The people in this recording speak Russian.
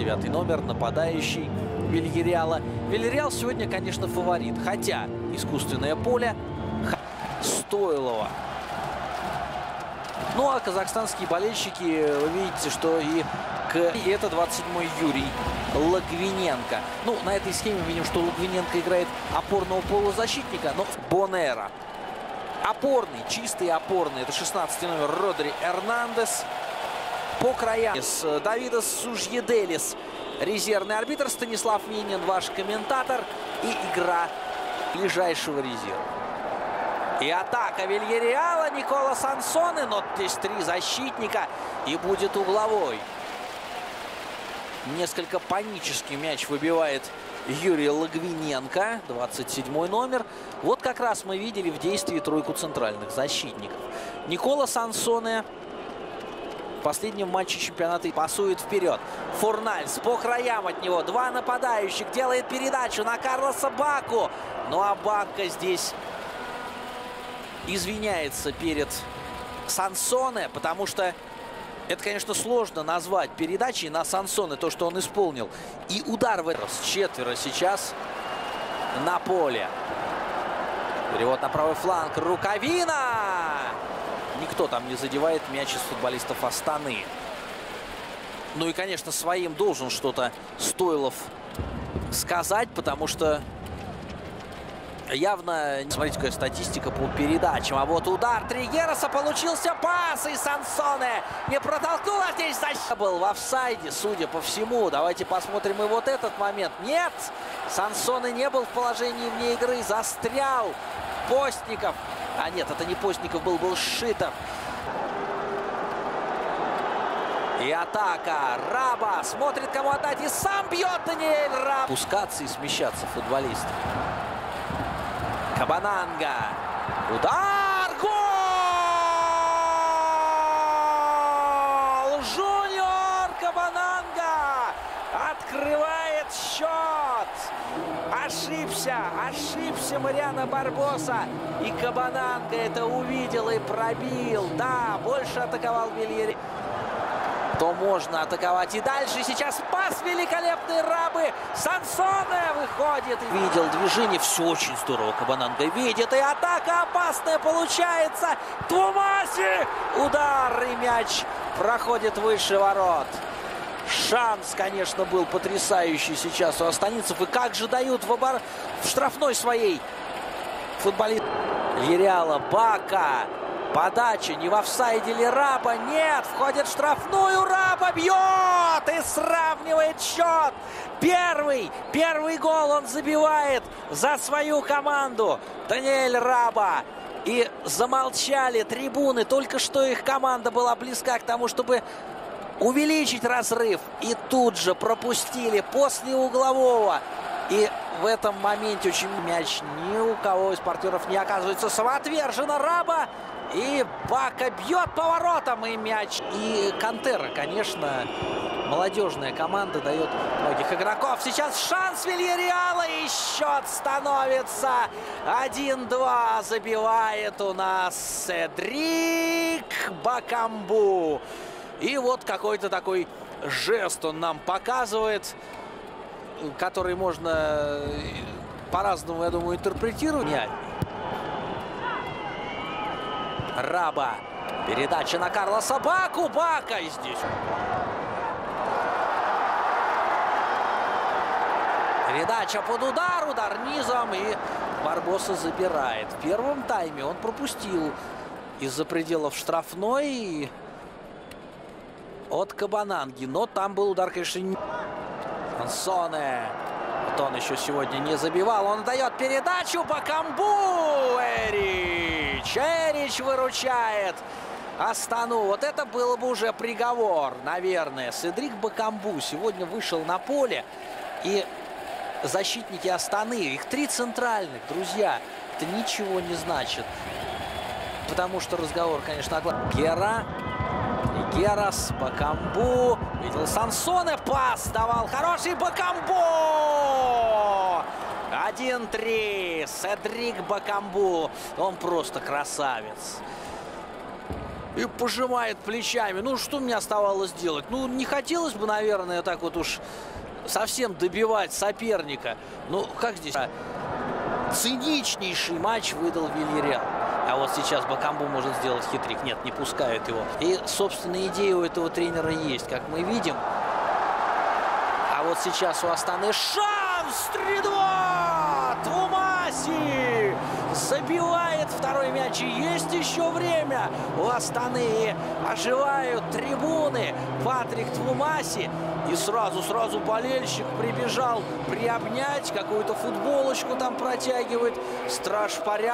29 номер, нападающий Вильяреала. Вильяреал сегодня, конечно, фаворит. Хотя искусственное поле Стойлова. Ну, а казахстанские болельщики, вы видите, что и это 27-й Юрий Логвиненко. Ну, на этой схеме видим, что Логвиненко играет опорного полузащитника, но Бонера. Опорный, чистый опорный. Это 16-й номер Родри Эрнандес. По краям Давидос Сужьеделис, резервный арбитр. Станислав Минин, ваш комментатор. И игра ближайшего резерва. И атака Вильяреала. Никола Сансоне. Но здесь 3 защитника. И будет угловой. Несколько панически мяч выбивает Юрий Логвиненко. 27-й номер. Вот как раз мы видели в действии тройку центральных защитников. Никола Сансоне в последнем матче чемпионата пасует вперед. Фурнальс по краям от него. 2 нападающих. Делает передачу на Карлоса Баку. Ну а Бакка здесь извиняется перед Сансоне, потому что это, конечно, сложно назвать передачей на Сансоне, то, что он исполнил. И удар в этот раз. 4 сейчас на поле. Перевод на правый фланг. Рукавина! Никто там не задевает мяч из футболистов Астаны. Ну и, конечно, своим должен что-то Стойлов сказать, потому что явно, смотрите, какая статистика по передачам. А вот удар Тригероса, получился пас, и Сансоне не протолкнул, а здесь защита был в офсайде, судя по всему. Давайте посмотрим и вот этот момент. Нет, Сансоне не был в положении вне игры, застрял. Постников. А нет, это не Постников был Шитов. И атака. Раба смотрит, кому отдать, и сам бьет Даниэль Раба. Пускаться и смещаться футболисты. Кабананга. Удар! Гол! Жуниор Кабананга открывает счет. Ошибся Мариано Барбоса. И Кабананга это увидел и пробил. Да, больше атаковал Вильяреал. То можно атаковать и дальше. Сейчас пас великолепной Рабы. Сансоне выходит. Видел движение. Все очень здорово. Кабананга видит. И атака опасная получается. Твумаси. Удар и мяч проходит выше ворот. Шанс, конечно, был потрясающий сейчас у астанинцев. И как же дают в штрафной своей футболист Вильяреала Бака. Подача, не в офсайде ли Раба? Нет, входит в штрафную. Раба бьет и сравнивает счет. Первый гол он забивает за свою команду. Даниэль Раба. И замолчали трибуны. Только что их команда была близка к тому, чтобы увеличить разрыв. И тут же пропустили после углового. И в этом моменте очень мяч ни у кого из партнеров не оказывается. Самоотверженно Раба. И Бака бьет поворотом, и мяч. И Кантера, конечно, молодежная команда, дает многих игроков. Сейчас шанс Вильяреала, и счет становится 1-2. Забивает у нас Седрик Бакамбу. И вот какой-то такой жест он нам показывает, который можно по-разному, я думаю, интерпретировать. Раба. Передача на Карлоса Баку. Бака и здесь. Передача под удар. Удар низом. И Барбоса забирает. В первом тайме он пропустил из-за пределов штрафной от Кабананги. Но там был удар, конечно, не... Сансоне. Вот он еще сегодня не забивал. Он дает передачу Бакамбу. Эрич выручает Астану. Вот это было бы уже приговор, наверное. Седрик Бакамбу сегодня вышел на поле. И защитники Астаны, их 3 центральных, друзья, это ничего не значит. Потому что разговор, конечно, Герас, Бакамбу. Видел Сансоне, пас давал хороший Бакамбу. 1-3. Седрик Бакамбу. Он просто красавец. и пожимает плечами. Ну, что мне оставалось делать? Ну, не хотелось бы, наверное, так вот уж совсем добивать соперника. Ну, как здесь? Циничнейший матч выдал Вильяреал. А вот сейчас Бакамбу может сделать хитрик. Нет, не пускают его. И, собственно, идея у этого тренера есть, как мы видим. А вот сейчас у Астаны шанс! 3-2! Твумаси забивает второй мяч. И есть еще время. У Астаны оживают трибуны. Патрик Твумаси. И сразу болельщик прибежал приобнять. Какую-то футболочку там протягивает. Страж порядка.